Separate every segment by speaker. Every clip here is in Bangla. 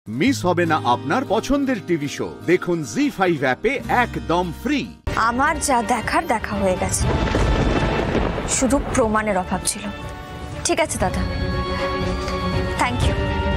Speaker 1: মিস হবে না আপনার পছন্দের টিভি শো। দেখুন জি5 অ্যাপে একদম ফ্রি।
Speaker 2: আমার যা দেখার দেখা হয়ে গেছে, শুধু প্রমাণের অভাব ছিল। ঠিক আছে দাদা, থ্যাংক ইউ।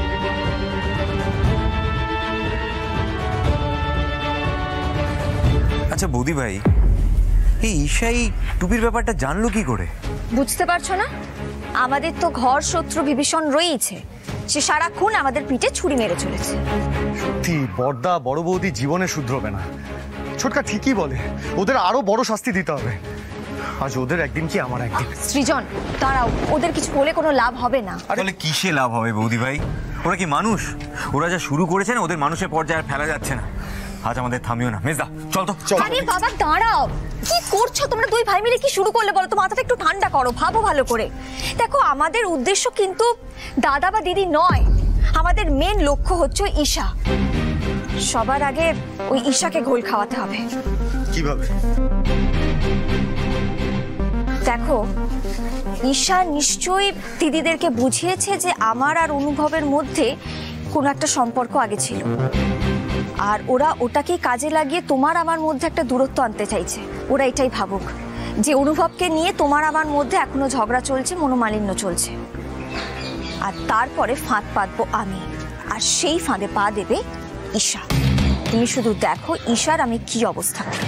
Speaker 3: আচ্ছা বৌদি ভাই, এই ঈশাই টুপির ব্যাপারটা জানলো কি করে?
Speaker 2: বুঝতে পারছো না? আমাদের তো ঘর শত্রু বিভীষণ রয়েছে, সে সারাক্ষণ আমাদের পিঠে ছুরি মেরে চলেছে।
Speaker 4: সত্যি বড়দা বড় বৌদি জীবনে শুধরবে না। ছোটকা ঠিকই বলে, ওদের আরো বড় শাস্তি দিতে হবে। আজ ওদের একদিন কি আমার একদিন।
Speaker 2: সৃজন দাঁড়াও, ওদের কিছু বলে কোনো লাভ হবে না।
Speaker 3: তাহলে কিসে লাভ হবে বৌদি ভাই? ওরা কি মানুষ? ওরা যা শুরু করেছে না, ওদের মানুষের পর্যায়ে আর ফেলা যাচ্ছে না। আজ আমাদের থামিও না। মেজদা চল তো।
Speaker 2: আরে বাবা দাঁড়াও, কি করছো তোমরা দুই ভাই মিলে? কি শুরু করলে বলো তো? মাথাটা একটু ঠান্ডা করো, ভাবো ভালো করে। দেখো, আমাদের উদ্দেশ্য কিন্তু দাদা বা দিদি নয়, আমাদের মেন লক্ষ্য হচ্ছে ঈশা। সবার আগে ওই ঈশাকে ঘোল খাওয়াতে হবে।
Speaker 4: কিভাবে?
Speaker 2: দেখো, ঈশা নিশ্চয়ই দিদিদেরকে বুঝিয়েছে যে আমার আর অনুভবের মধ্যে কোনো একটা সম্পর্ক আগে ছিল, আর ওরা ওটাকেই কাজে লাগিয়ে তোমার আমার মধ্যে একটা দূরত্ব আনতে চাইছে। ওরা এটাই ভাবুক যে অনুভবকে নিয়ে তোমার আমার মধ্যে এখনো ঝগড়া চলছে, মনোমালিন্য চলছে, আর তারপরে ফাঁদ পাতবো আমি, আর সেই ফাঁদে পা দেবে ঈশা। তুমি শুধু দেখো ঈশার আমি কি অবস্থা করি।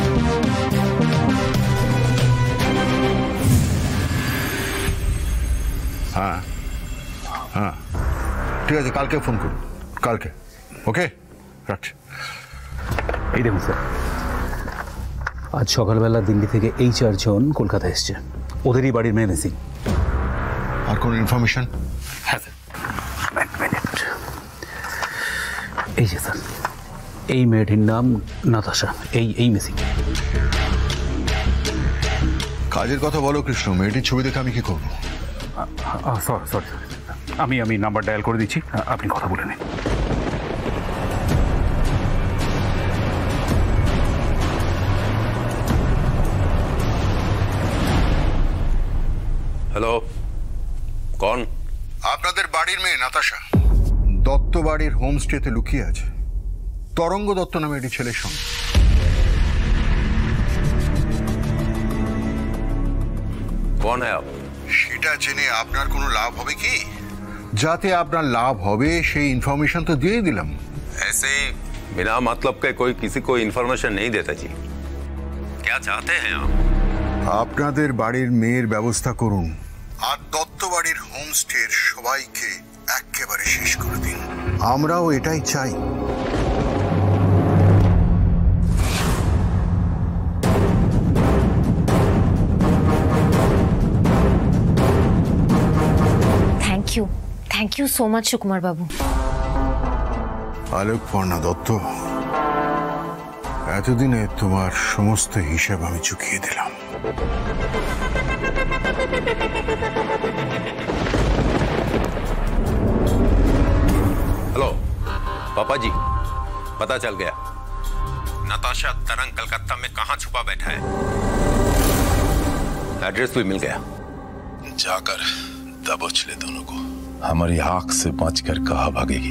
Speaker 5: হ্যাঁ হ্যাঁ ঠিক আছে, কালকে ফোন করুন। কালকে ওকে, রাখছি।
Speaker 6: এই দেখুন স্যার, আজ সকালবেলা দিল্লি থেকে এই 4 জন কলকাতা এসছে। ওদেরই বাড়ির মেয়ে মিসিং।
Speaker 5: আর কোনো ইনফরমেশন?
Speaker 6: হ্যাঁ স্যার, এক মিনিট। এই যে স্যার, এই মেয়েটির নাম নাতাশা, এই মিসিং।
Speaker 5: কাজের কথা বলো কৃষ্ণ, মেয়েটির ছবি দেখে আমি কি করবো?
Speaker 6: সরি, আমি নাম্বার ডায়াল করে দিচ্ছি, আপনি কথা বলে নিন।
Speaker 7: হ্যালো, কোন?
Speaker 5: আপনাদের বাড়ির মেয়ে নাতাশা দত্ত বাড়ির হোমস্টেতে লুকিয়ে আছে তরঙ্গ দত্ত নামে একটি ছেলের সঙ্গে।
Speaker 7: कौन है आप?
Speaker 5: সেটা জেনে আপনার কোনো লাভ হবে কি? যাতে আপনার লাভ হবে সেই ইনফরমেশন তো দিয়ে দিলাম।
Speaker 7: ऐसे ही बिना मतलब के कोई किसी को इन्फॉर्मेशन नहीं देता जी। क्या चाहते हैं आप?
Speaker 5: আপনাদের বাড়ির মেয়ের ব্যবস্থা করুন, আর দত্ত বাড়ির হোমস্টের সবাইকে একেবারে শেষ করে দিন। আমরাও এটাই চাই।
Speaker 2: Thank you so much Sukumar babu.
Speaker 5: Alokparna Dutta, এতদিনে তোমার সমস্ত হিসাব আমি চুকিয়ে দিলাম।
Speaker 7: हेलो पापा जी, पता चल गया नताशा तरंग कलकत्ता में कहां छुपा बैठा है। एड्रेस भी मिल गया।
Speaker 8: जाकर दबोच ले दोनों को। हमारी आंख से बचकर कहाँ भागेगी।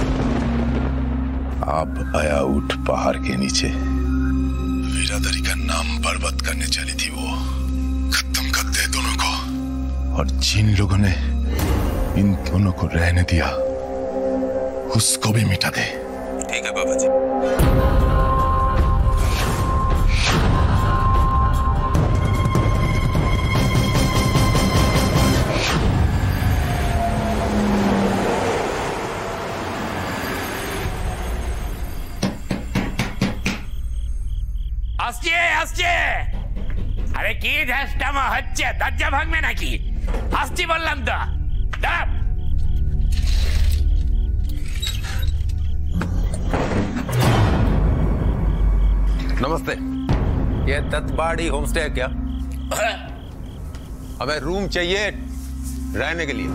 Speaker 8: अब आया उठ पहाड़ के नीचे वीरादरी का नाम बर्बाद करने चली थी, वो खत्म कर दे दोनों को। और जिन लोगों ने इन दोनों को रहने दिया उसको भी मिटा दे।
Speaker 7: ठीक है बाबा जी।
Speaker 9: আরে কি ধ্যাসটামা হচ্ছে? দরজা ভাঙবে নাকি? আসছি বললাম তো।
Speaker 7: नमस्ते, ये दत्तबाड़ी होमस्टे है क्या? हमें रूम चाहिए रहने के लिए।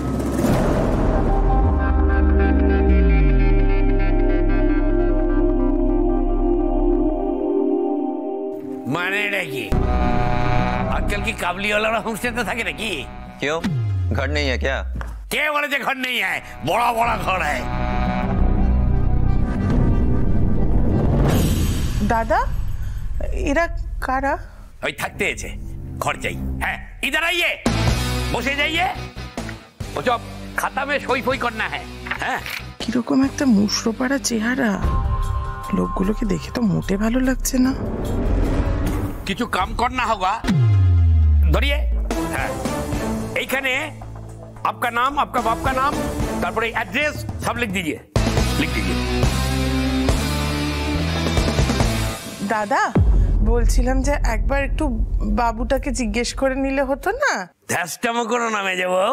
Speaker 9: মানে নাকি আজকাল কি কাবলিওয়ালারা হোমস্টেতে থাকে নাকি?
Speaker 3: क्यों, घर नहीं है क्या?
Speaker 9: কে বলেছে ঘর নেই? হ্যাঁ, বড় বড় ঘর है।
Speaker 10: दादा এরা কারা?
Speaker 9: ওই থাকতে এসে ঘর যাই। হ্যাঁ इधर आइए, বসে যাইয়ে। ও সব খাতা মে সই ফই করনা है। হ্যাঁ
Speaker 10: কিরকম একটা মুশরোপাড়া চেহারা, লোকগুলোকে দেখে তো মোটে ভালো লাগছে না।
Speaker 9: কিছু কাম করনা होगा। ধরিয়ে। হ্যাঁ এইখানে आपका नाम, आपका बाप का नाम, তারপরে एड्रेस सब लिख दीजिए, लिख दीजिए।
Speaker 10: দাদা বলছিলাম যে একবার একটু বাবুটাকে জিজ্ঞেস করে নিলে হতো না?
Speaker 9: ধ্যাসটামো করো না মেজে বউ।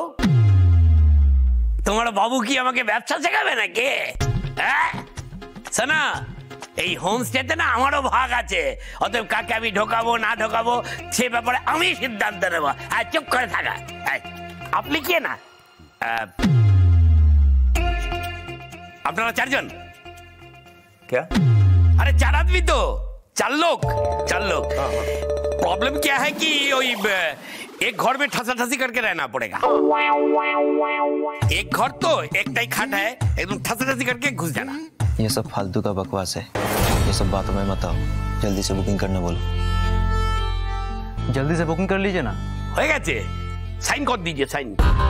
Speaker 9: তোমার বাবু কি আমাকে ব্যবসা শেখাবে নাকি? হ্যাঁ শোনা, এই হোমস্টেতে না আমারও ভাগ আছে, অতএব কাকে আমি ঢোকাবো না ঢোকাবো সে ব্যাপারে আমি সিদ্ধান্ত নেবো। আর চুপ করে থাকা। আপনি কে না? আপনারা চারজন? क्या? अरे 4 आदमी तो, 4 लोग। प्रॉब्लम क्या है कि एक घर में ठसा ठसी करके रहना पड़ेगा। एक घर तो एक टाई खाट है, एकदम ठसा ठसी करके घुस जाना।
Speaker 11: ये सब फालतू का बकवास है, ये सब बातों में मत आओ। जल्दी से बुकिंग करना बोलो।
Speaker 6: जल्दी से बुकिंग कर लीजिए ना।
Speaker 9: हो गए, साइन कर दीजिए, साइन।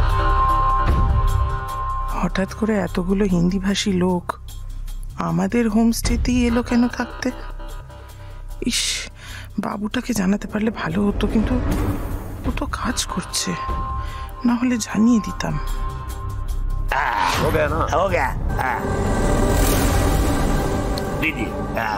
Speaker 10: হঠাৎ করে এতগুলো হিন্দি ভাষী লোক আমাদের হোমস্টেতেই এলো কেন থাকতে? ইস, বাবুটাকে জানাতে পারলে ভালো হতো, কিন্তু ও তো কাজ করছে, না হলে জানিয়ে দিতাম।
Speaker 9: हो गया ना? हो गया। दीजिए।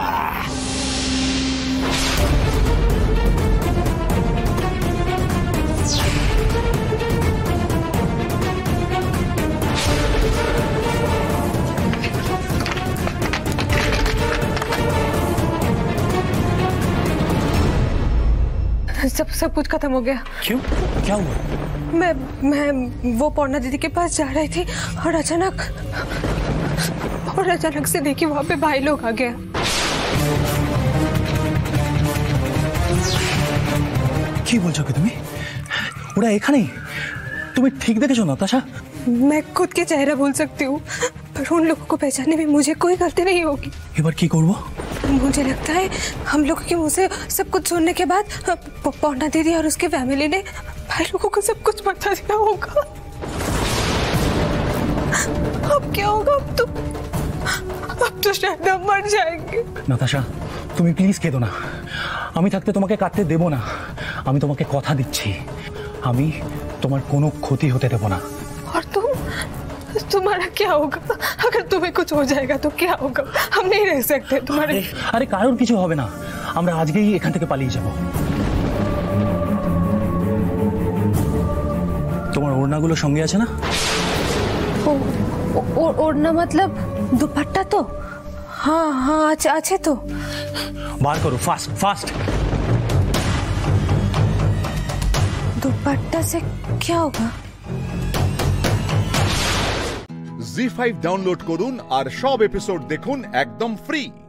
Speaker 12: सब कुछ खत्म हो गया।
Speaker 6: क्यों? क्या हुआ?
Speaker 12: मैं वो पौर्णा दीदी के पास जा रही थी और अचानक से देखी वहां पे भाई लोग आ गए।
Speaker 6: কি বলছো কি তুমি? ওরা এখানেই? তুমি ঠিক দেখেছো নাতাশা?
Speaker 12: मैं खुद के चेहरा भूल सकती हूँ, पर उन लोगों को पहचानने में मुझे कोई गलती नहीं होगी।
Speaker 6: এবার কি করব?
Speaker 12: मुझे लगता है हम लोगों के मुंह से सब कुछ सुनने के बाद पौर्णा दीदी और उसके फैमिली ने भाई लोगों को सब कुछ बता दिया होगा। अब क्या होगा? अब तो शायद हम मर जाएंगे।
Speaker 6: নাতাশা তুমি প্লিজ কেঁদো না, আমি থাকতে তোমাকে কাঁদতে দেব না। আমি তোমাকে কথা দিচ্ছি, আমি তোমার কোনো ক্ষতি হতে দেব না।
Speaker 12: और तुम्हारा क्या होगा? अगर तुम्हें कुछ हो जाएगा तो क्या होगा? हम नहीं रह सकते तुम्हारे।
Speaker 6: আরে কারোর কিছু হবে না, আমরা আজকেই এখান থেকে পালিয়ে যাব। তোমার ওড়নাগুলো সঙ্গে আছে না?
Speaker 12: ओढ़ना मतलब दुपट्टा तो? हाँ अच्छे तो।
Speaker 6: বার করো, ফাস্ট ফাস্ট।
Speaker 12: दुपट्टा से क्या होगा?
Speaker 1: জি5 ডাউনলোড করুন আর সব এপিসোড দেখুন একদম ফ্রি।